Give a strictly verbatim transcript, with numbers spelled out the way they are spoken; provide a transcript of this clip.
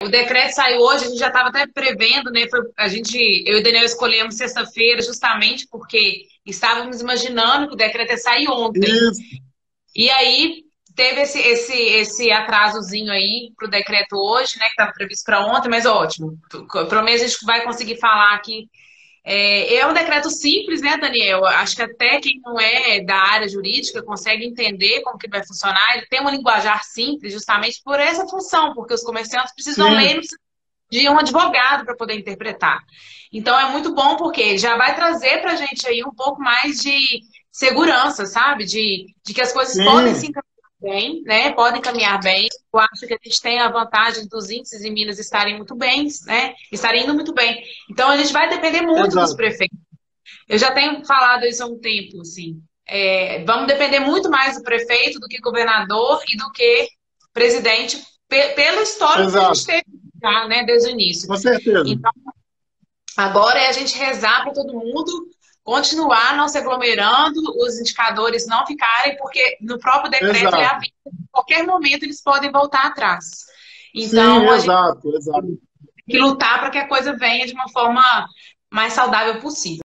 O decreto saiu hoje, a gente já estava até prevendo, né? Foi, a gente, eu e o Daniel escolhemos sexta-feira justamente porque estávamos imaginando que o decreto ia sair ontem. Isso. E aí teve esse, esse, esse atrasozinho aí pro decreto hoje, né? Que estava previsto para ontem, mas ótimo. Pelo menos a gente vai conseguir falar aqui. É, é um decreto simples, né, Daniel? Acho que até quem não é da área jurídica consegue entender como que vai funcionar. Ele tem uma linguajar simples justamente por essa função, porque os comerciantes precisam ler, Sim, não precisam de um advogado para poder interpretar. Então é muito bom porque já vai trazer para a gente aí um pouco mais de segurança, sabe? De, de que as coisas podem se sim, encaminhar bem, né? Podem caminhar bem. Eu acho que a gente tem a vantagem dos índices em Minas estarem muito bem, né? Estarem indo muito bem. Então a gente vai depender muito dos exato. prefeitos. Eu já tenho falado isso há um tempo, assim. É, vamos depender muito mais do prefeito do que governador e do que presidente, pe- pelo histórico que a gente Exato. teve já, né, desde o início. Com certeza. Então, agora é a gente rezar para todo mundo continuar não se aglomerando, os indicadores não ficarem, porque no próprio decreto é Exato. aviso, em qualquer momento eles podem voltar atrás. Sim, Então, a gente exato, exato. tem que lutar para que a coisa venha de uma forma mais saudável possível.